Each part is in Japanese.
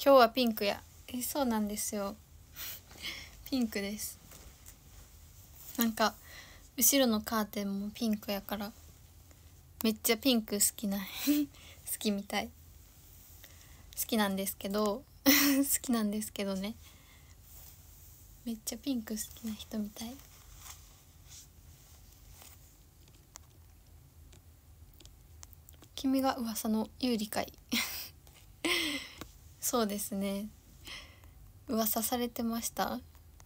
今日はピンクや。そうなんですよ。ピンクです。なんか後ろのカーテンもピンクやからめっちゃピンク好きな好きみたい。好きなんですけど好きなんですけどね、めっちゃピンク好きな人みたい。君が噂の有利かいそうですね、噂されてました。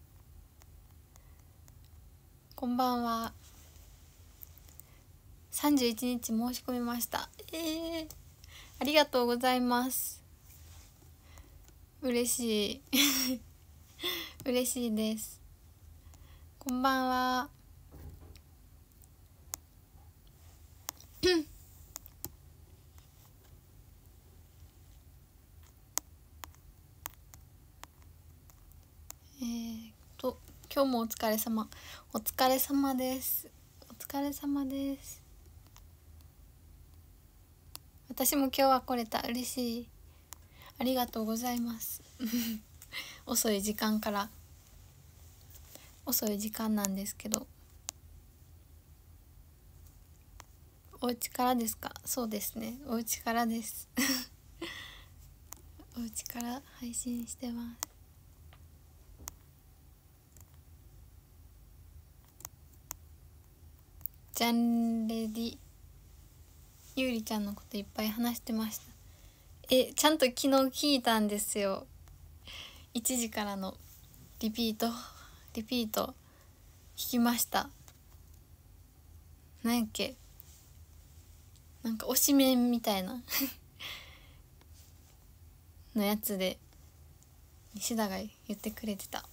こんばんは。31日申し込みました。ありがとうございます。嬉しい嬉しいです。こんばんは今日もお疲れ様。お疲れ様です。お疲れ様です。私も今日は来れた。嬉しい。ありがとうございます遅い時間なんですけど。お家からですか？そうですね、お家からですお家から配信してます。ジャンレディゆうりちゃんのこといっぱい話してました。ちゃんと昨日聞いたんですよ。1時からのリピート聞きました。なんやっけ、なんか推しメンみたいなのやつで西田が言ってくれてた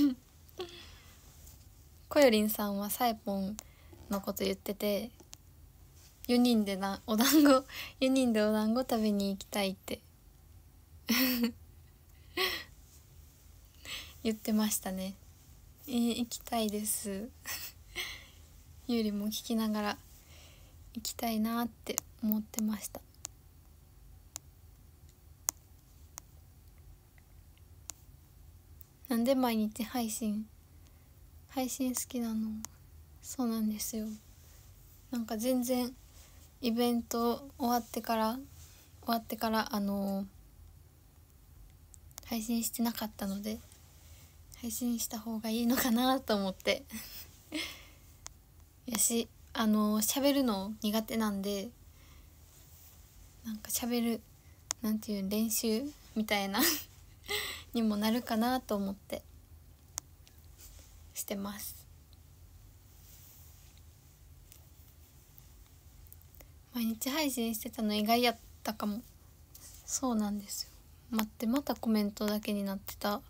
こよりんさんはサイポンのこと言ってて、4人でお団子食べに行きたいって言ってましたね。行きたいですゆうりも聞きながら行きたいなって思ってました。なんで毎日配信好きなの？そうなんですよ。なんか全然イベント終わってから配信してなかったので、配信した方がいいのかなと思ってやし、喋るの苦手なんで、なんか喋るなんていう練習みたいなにもなるかなと思ってしてます。毎日配信してたの意外やったかも。そうなんですよ。待って、またコメントだけになってた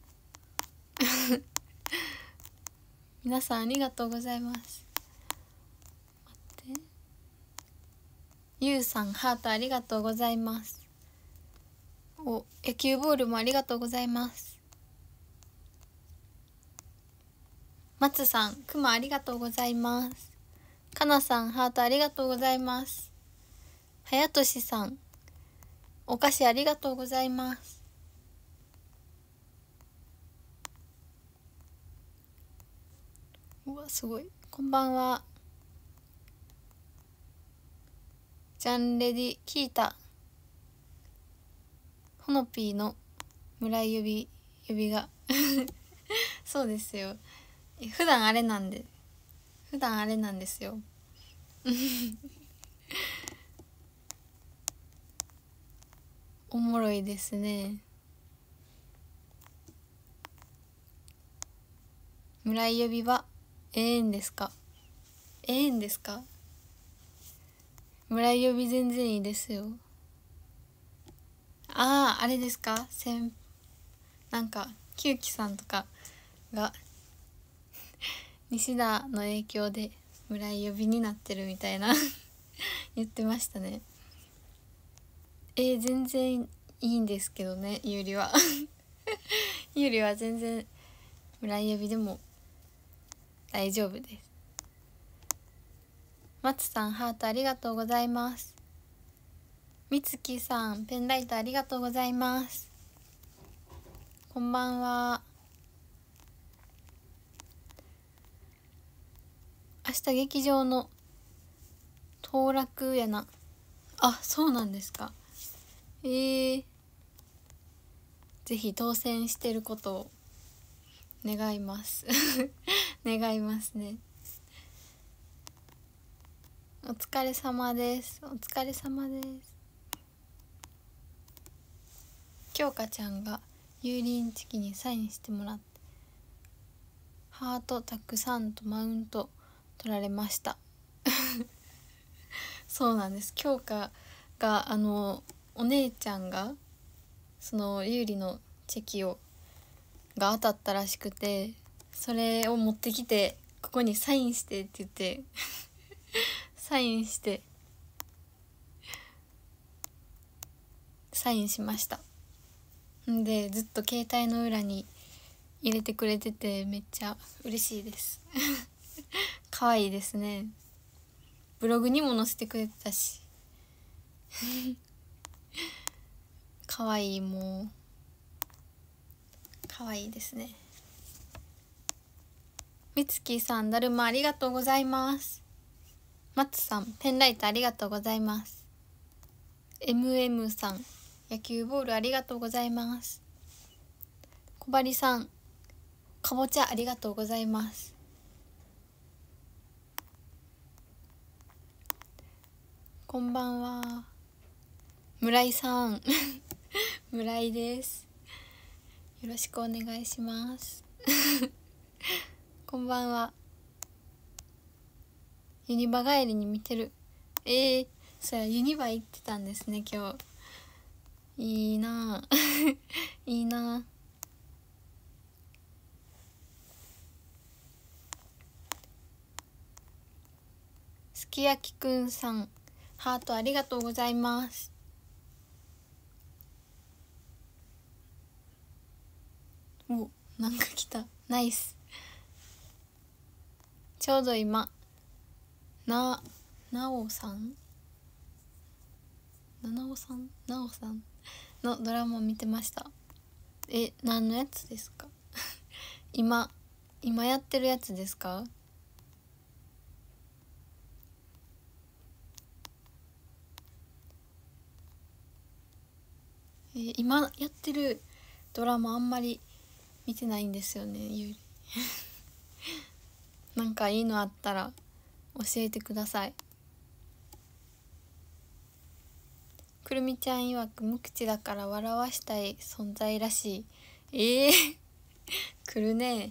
皆さんありがとうございます。待って、ゆうさんハートありがとうございます。野球ボールもありがとうございます。松さんくまありがとうございます。かなさんハートありがとうございます。はやとしさんお菓子ありがとうございます。うわすごい。こんばんは。ジャンレディ聞いた。ほのぴーの村井指がそうですよ。普段あれなんですよおもろいですね。村井指はええんですか？村井指全然いいですよ。あれですか？なんかキューキさんとかが西田の影響で村井呼びになってるみたいな言ってましたね。全然いいんですけどね、ゆうりはゆうりは全然村井呼びでも大丈夫です。松さんハートありがとうございます。みつきさんペンライトありがとうございます。 こんばんは。明日劇場の当落やな。あ、そうなんですか。ぜひ当選してることを願います願いますね。お疲れ様です。お疲れ様です。京香ちゃんが油淋鶏にサインしてもらって、ハートたくさんとマウント取られましたそうなんです。京香がお姉ちゃんがその有利のチェキが当たったらしくて、それを持ってきてここにサインしてって言ってサインしました。んでずっと携帯の裏に入れてくれててめっちゃ嬉しいです可愛いですね。ブログにも載せてくれてたし可愛い、もう可愛いですね。みつきさん、だるまありがとうございます。松さん、ペンライトありがとうございます。 MM さん、野球ボールありがとうございます。小針さん、かぼちゃありがとうございます。こんばんは。村井さん村井です。よろしくお願いしますこんばんは。ユニバ帰りに見てる。そやユニバ行ってたんですね今日。いいないいな。すき焼きくんさん、ハートありがとうございます。お、なんか来た。ナイス。ちょうど今なおさんのドラマ見てました。何のやつですか今やってるやつですか？今やってるドラマあんまり見てないんですよね、ゆりなんかいいのあったら教えてください。くるみちゃん曰く無口だから笑わしたい存在らしい。来るね。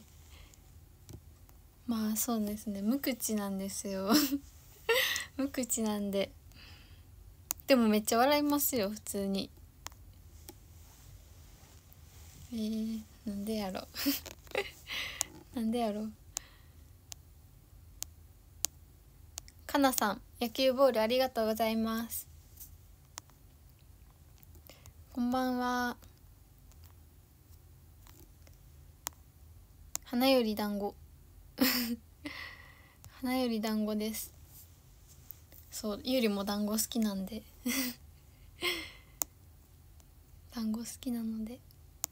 まあそうですね、無口なんですよ無口なんで。でもめっちゃ笑いますよ普通に。なんでやろなんでやろ。かなさん、野球ボールありがとうございます。こんばんは。花より団子花より団子です。そう、ゆりも団子好きなんで団子好きなので。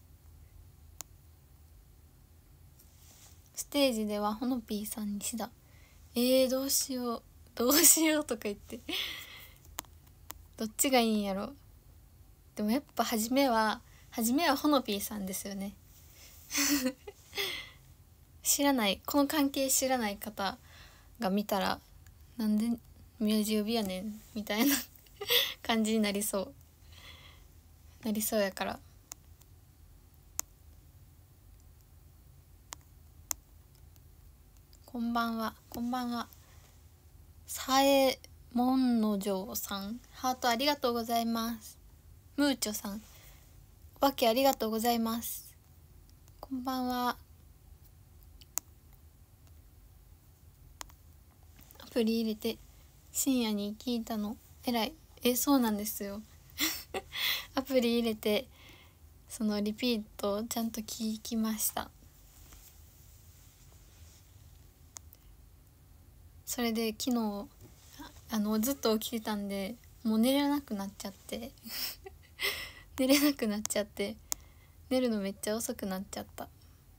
ステージではほのぴーさんにシダ。どうしようとか言ってどっちがいいんやろ。でもやっぱ初めはほのぴーさんですよねこの関係知らない方が見たら、なんで名字呼びやねんみたいな感じになりそうやから。こんばんは。さえもんのじょうさん、ハートありがとうございます。ムーチョさん、お化けありがとうございます。こんばんは。アプリ入れて深夜に聞いたの偉い。そうなんですよアプリ入れてそのリピートをちゃんと聞きました。それで昨日ずっと起きてたんで、もう寝れなくなっちゃって寝るのめっちゃ遅くなっちゃった。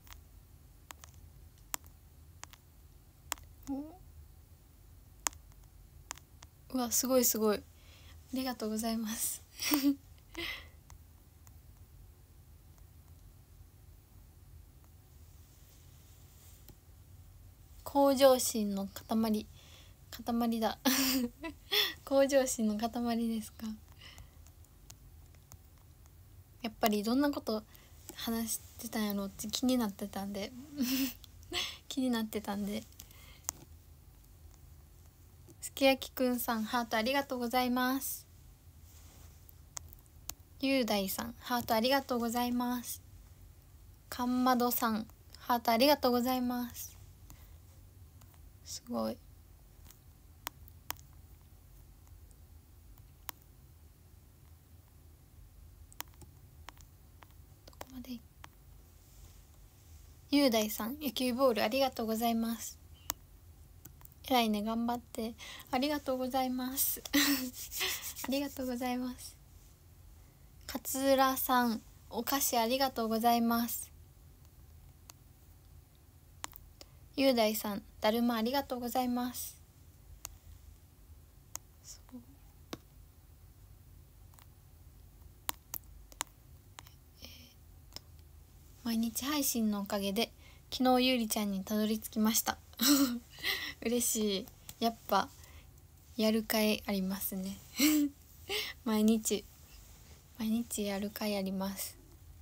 うわ、すごいすごい、ありがとうございます向上心の塊だ向上心の塊ですか。やっぱりどんなこと話してたんやろって気になってたんで気になってたんで。すき焼きくんさん、ハートありがとうございます。雄大さん、ハートありがとうございます。かんまどさん、ハートありがとうございます。すごい。どこまで。雄大さん、野球ボールありがとうございます。偉いね、頑張って、ありがとうございますありがとうございます。勝浦さん、お菓子ありがとうございます。雄大さん、だるまありがとうございます。毎日配信のおかげで昨日ゆうりちゃんにたどり着きました嬉しい。やっぱやるかいありますね毎日やるかいあります。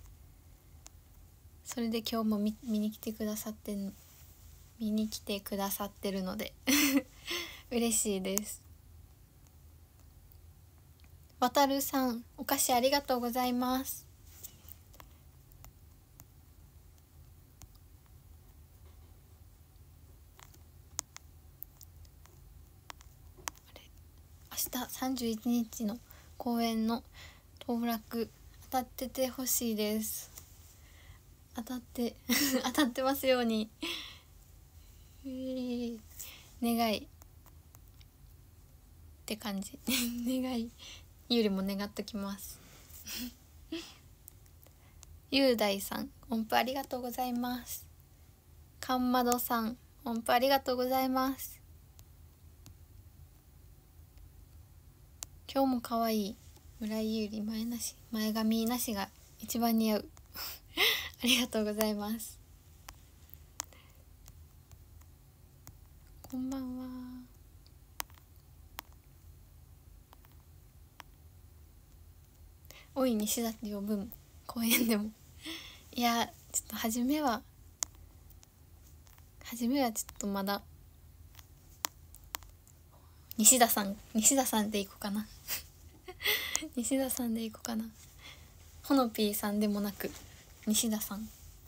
それで今日も見に来てくださってるので嬉しいです。わたるさん、お菓子ありがとうございます。明日31日の公演の当落当たっててほしいです。当たってますように願いって感じ願いよりも願っときます雄大さん、音符ありがとうございます。かんまどさん、音符ありがとうございます。今日もかわいい。村井優里前髪なしが一番似合うありがとうございます。こんばんは。おい西田って呼ぶも公園でもいや、ちょっと初めはちょっとまだ西田さんでいこうかな西田さんでいこうかな。ほのぴーさんでもなく西田さん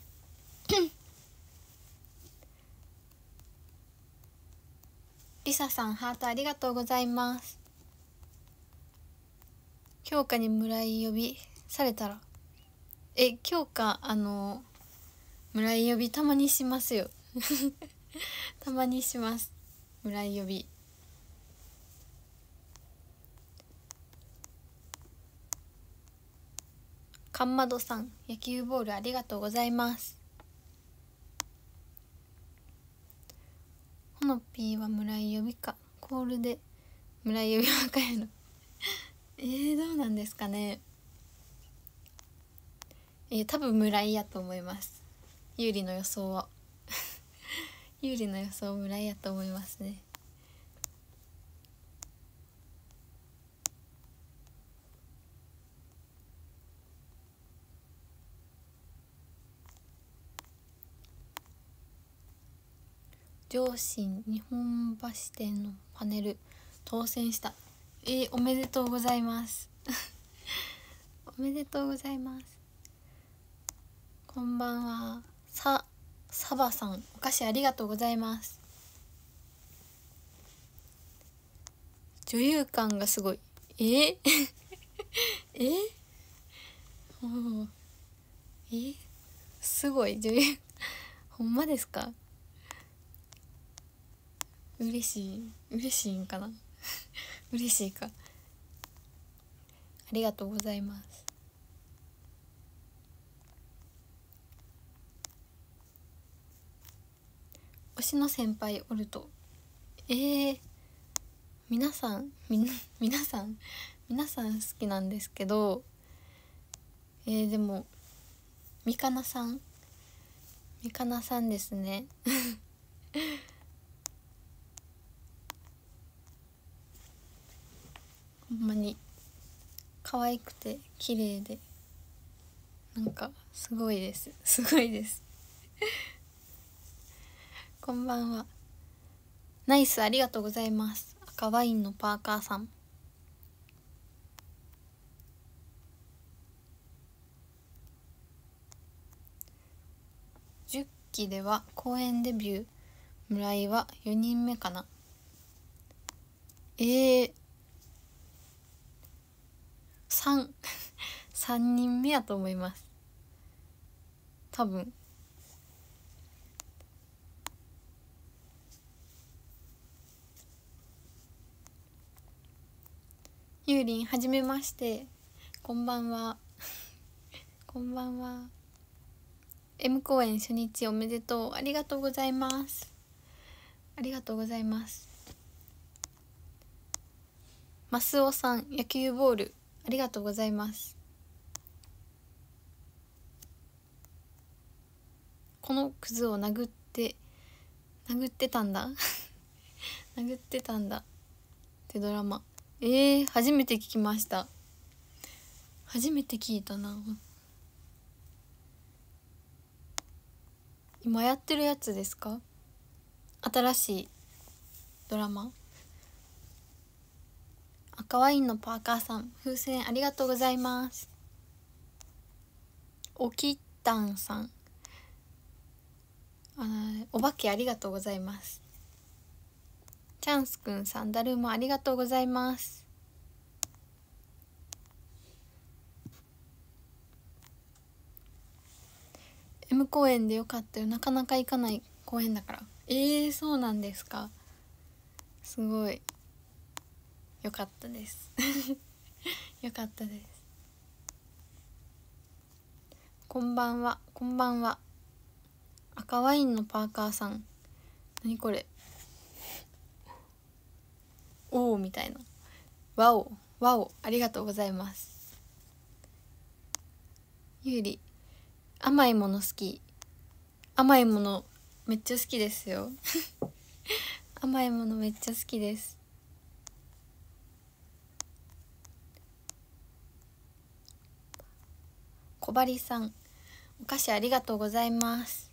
りささん、ハートありがとうございます。京香に村井呼びされたら、京香村井呼びたまにしますよたまにします、村井呼び。かんまどさん、野球ボールありがとうございます。ほのぴーは村井呼びか、コールで村井呼びはかやのどうなんですかね。多分村井やと思います。有利の予想は有利の予想村井やと思いますね。上信日本橋店のパネル当選した。おめでとうございますおめでとうございます。こんばんは。サバさん、お菓子ありがとうございます。女優感がすごい。すごい女優ほんまですか。嬉しいんかな嬉しいか。ありがとうございます。 推しの先輩おると。皆さん皆さん好きなんですけど、でもみかなさんですねほんまに可愛くて綺麗で、なんかすごいですこんばんは。ナイス、ありがとうございます。赤ワインのパーカーさん。10期では公演デビュー、村井は4人目かな。3 3人目やと思います多分。ゆうりん、はじめまして、こんばんはこんばんは。 M 公演初日おめでとう。ありがとうございます。ありがとうございます。マスオさん、野球ボールありがとうございます。このクズを殴ってたんだ殴ってたんだってドラマ。初めて聞きました。初めて聞いたな。今やってるやつですか？新しいドラマ。赤ワインのパーカーさん、風船ありがとうございます。おきったんさん、お化けありがとうございます。チャンスくんさん、だるまありがとうございます。M 公演でよかったよ。なかなか行かない公演だから。そうなんですか。すごいよかったですよかったです。こんばんは、こんばんは。赤ワインのパーカーさん、何これ。おおみたいな。わおありがとうございます。ゆうり、甘いもの好き。甘いものめっちゃ好きですよ甘いものめっちゃ好きです。小針さん、お菓子ありがとうございます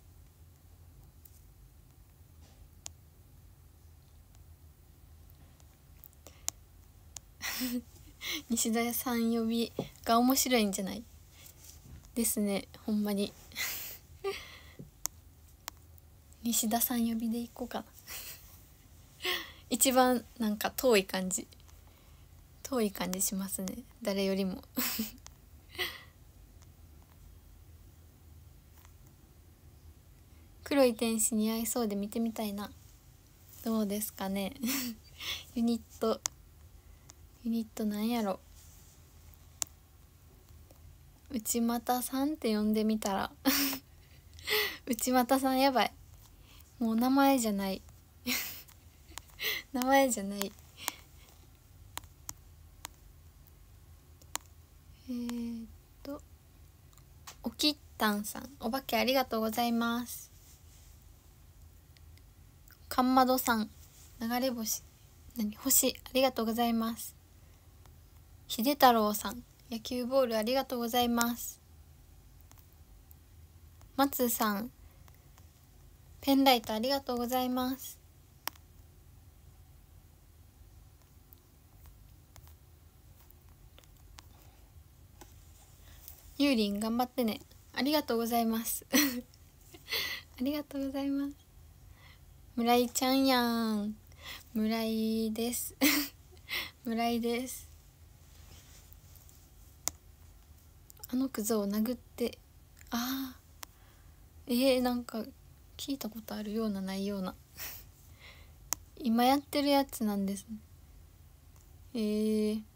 西田さん呼びが面白いんじゃないですね、ほんまに西田さん呼びでいこうかな一番なんか遠い感じしますね、誰よりも黒い天使似合いそうで見てみたいな。どうですかねユニットなんやろ。内股さんって呼んでみたら内股さんやばい、もう名前じゃない名前じゃない。おきったんさん、お化けありがとうございます。かんまどさん、流れ星星ありがとうございます。秀太郎さん、野球ボールありがとうございます。松さん、ペンライトありがとうございます。ゆうりん頑張ってね、ありがとうございますありがとうございます。村井ちゃんやん、村井です村井です。あのクズを殴って、なんか聞いたことあるようなないような今やってるやつなんですね。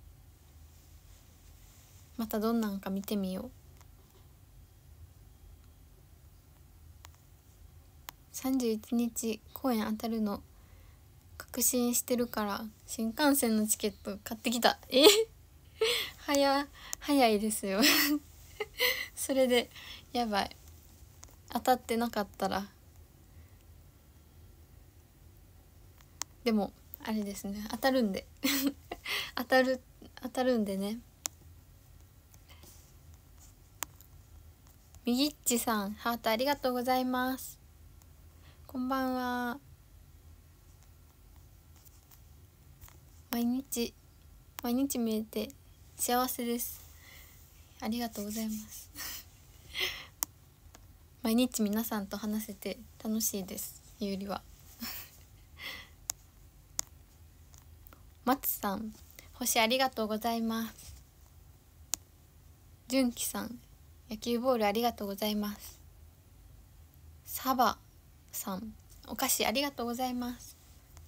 またどんなんか見てみよう。 31日公演当たるの確信してるから新幹線のチケット買ってきた。早いですよそれでやばい、当たってなかったら。でもあれですね、当たるんで当たるんでね。みぎっちさんハートありがとうございます。こんばんは。毎日見えて幸せです。ありがとうございます毎日皆さんと話せて楽しいです。ゆうりは松さん星ありがとうございます。純喜さん野球ボールありがとうございます。サバさんお菓子ありがとうございます。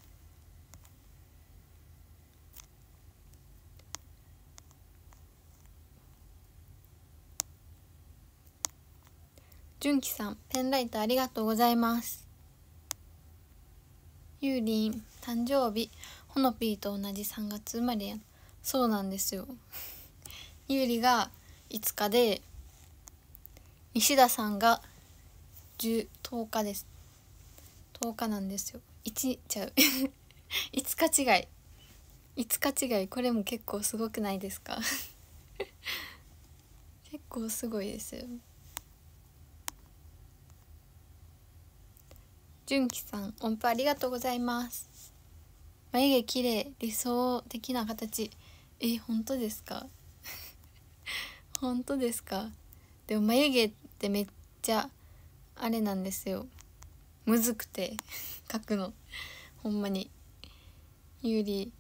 純喜さんペンライトありがとうございます。ゆうりん誕生日ほのぴーと同じ3月生まれやん。そうなんですよゆうりが5日で西田さんが10日です。10日なんですよ。1ちゃう5日違い5日違い。これも結構すごくないですか結構すごいですよ。純喜さん音符ありがとうございます。眉毛綺麗理想的な形。本当ですか本当ですか。でも眉毛ってめっちゃあれなんですよ、むずくて描くのほんまに。ゆうり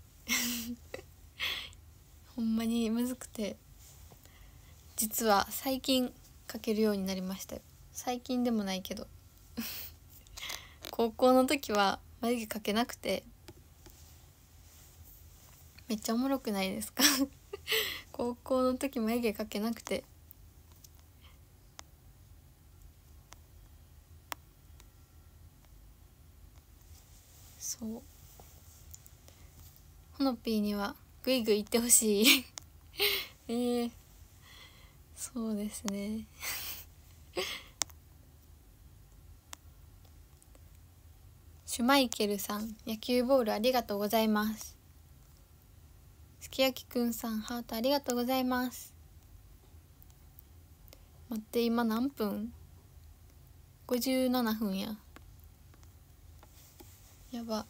ほんまにむずくて、実は最近描けるようになりましたよ。最近でもないけど高校の時は眉毛描けなくて、めっちゃおもろくないですか高校の時眉毛描けなくて、そうほのぴーにはグイグイ言ってほしいそうですねシュマイケルさん野球ボールありがとうございます。すきやきくんさんハートありがとうございます。待って今何分？57分や。やば。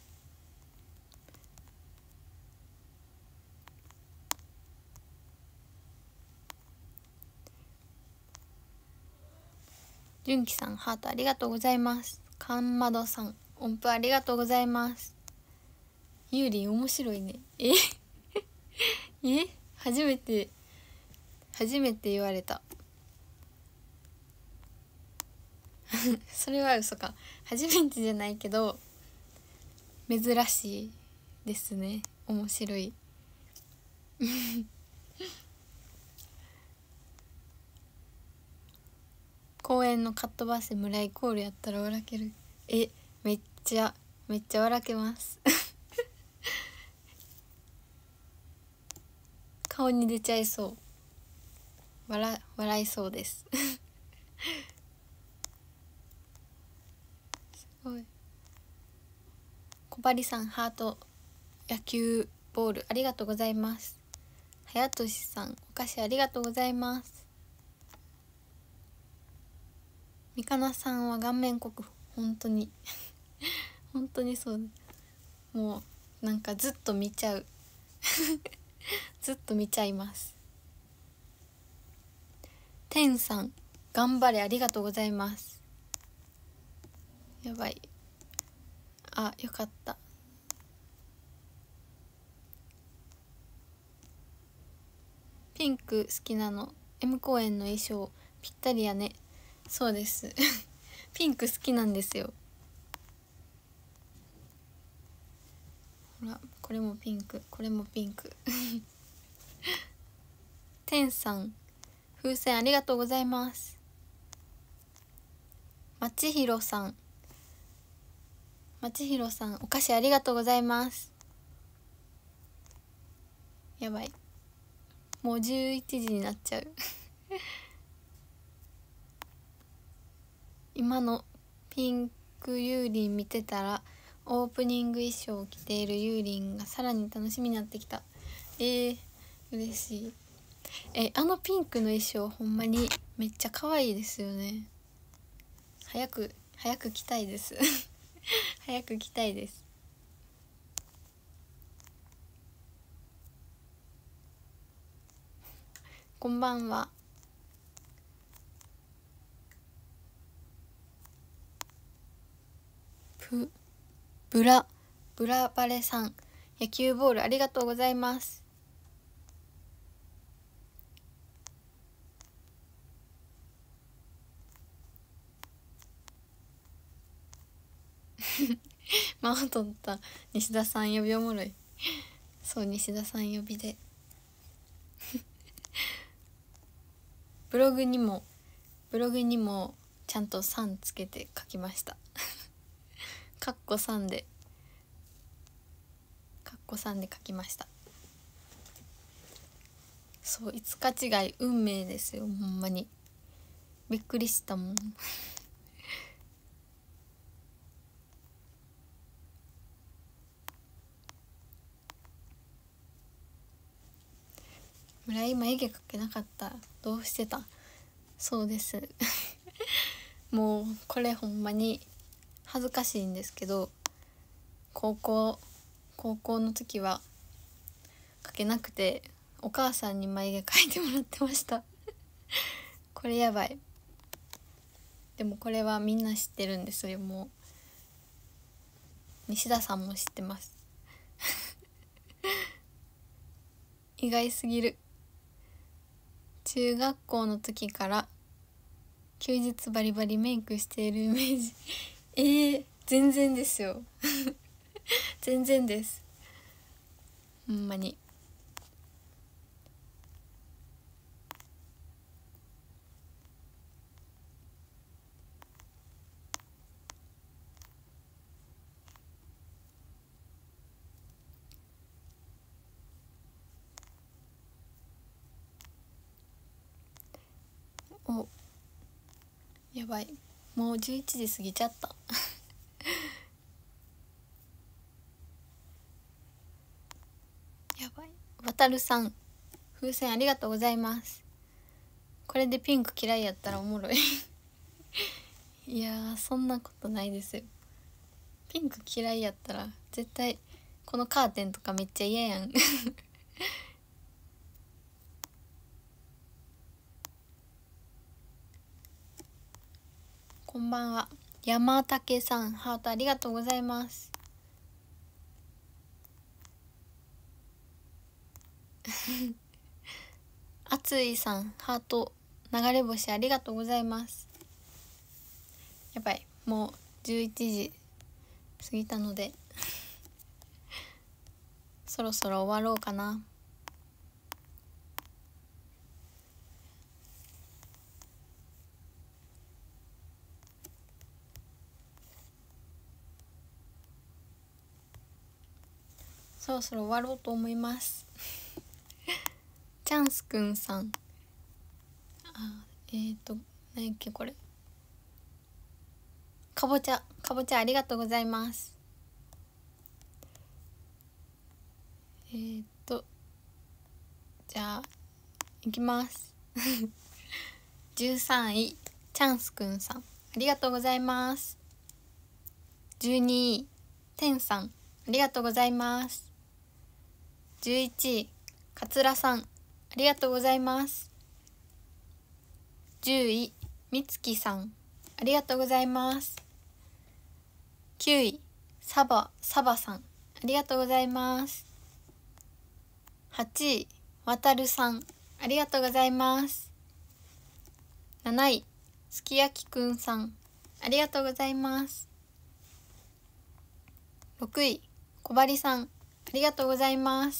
純喜さんハートありがとうございます。かんまどさん音符ありがとうございます。ゆうりん面白いね。初めて言われたそれは嘘か。初めてじゃないけど珍しいですね。面白い公園のカットバス村イコールやったら笑ける。めっちゃ笑けます顔に出ちゃいそう。笑いそうですすごい。小針さんハート野球ボールありがとうございます。はやとしさんお菓子ありがとうございます。みかなさんは顔面国本当に本当にそう。もうなんかずっと見ちゃうずっと見ちゃいます。てんさん頑張れありがとうございます。やばい。よかった。ピンク好きなの M 公演の衣装ぴったりやね。そうですピンク好きなんですよ。ほらこれもピンクこれもピンクてんさん風船ありがとうございます。まちひろさんまちひろさん、お菓子ありがとうございます。やばい、もう11時になっちゃう今のピンクユーリン見てたらオープニング衣装を着ているユーリンがさらに楽しみになってきた。嬉しい。あのピンクの衣装ほんまにめっちゃ可愛いですよね。早く着たいです早く着たいです。こんばんは。ブラバレさん、野球ボールありがとうございます。間を取った西田さん呼びおもろい。そう、西田さん呼びでブログにもちゃんと3つけて書きましたカッコ3で書きました。そう、5日違い運命ですよ、ほんまにびっくりしたもん村井眉毛描けなかった。どうしてた？そうですもうこれほんまに恥ずかしいんですけど、高校の時は描けなくてお母さんに眉毛描いてもらってましたこれやばい。でもこれはみんな知ってるんですよ。もう西田さんも知ってます意外すぎる。中学校の時から休日バリバリメイクしているイメージ全然ですよ全然です、ほんまに。お、やばい、もう11時過ぎちゃったやばい。わたるさん、風船ありがとうございます。これでピンク嫌いやったらおもろいいやー、そんなことないですよ。ピンク嫌いやったら絶対このカーテンとかめっちゃ嫌やんこんばんは。山竹さん、ハートありがとうございますあついさん、ハート流れ星ありがとうございます。やばい、もう11時過ぎたのでそろそろ終わろうかな。そろそろ終わろうと思いますチャンスくんさん、何やっけこれ、かぼちゃありがとうございます。じゃあいきます13位チャンスくんさん、ありがとうございます。12位てんさん、ありがとうございます。11位かつらさん、ありがとうございます。10位みつきさん、ありがとうございます。9位サバさん、ありがとうございます。8位わたるさん、ありがとうございます。7位すきやきくんさん、ありがとうございます。6位こばりさん、ありがとうございます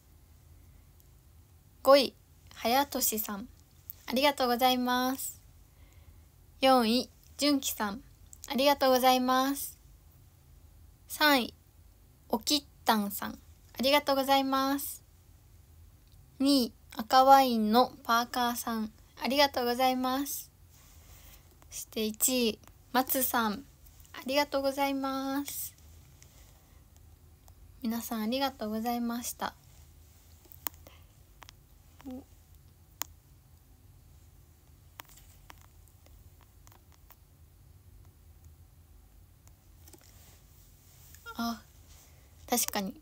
。5位はやとしさん、ありがとうございます。4位じゅんきさん、ありがとうございます。 3位おきったんさん、ありがとうございます。2位赤ワインのパーカーさん、ありがとうございます。そして1位松さん、ありがとうございます。皆さんありがとうございました。あ、確かに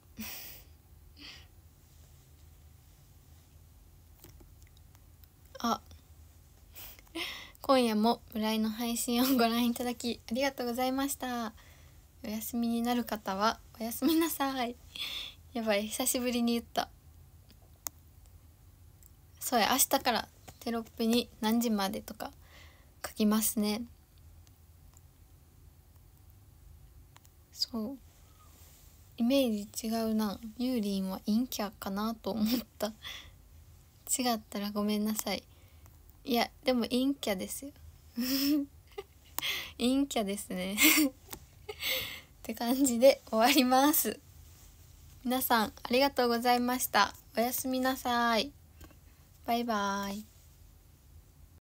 あ、今夜も村井の配信をご覧いただきありがとうございました。お休みになる方はおやすみなさい。やばい、久しぶりに言った。そうや、明日からテロップに何時までとか書きますね。そう、イメージ違うな。ユーリンは陰キャかなと思った。違ったらごめんなさい。いやでも陰キャですよ。陰キャですねって感じで終わります。皆さんありがとうございました。おやすみなさい。バイバイ。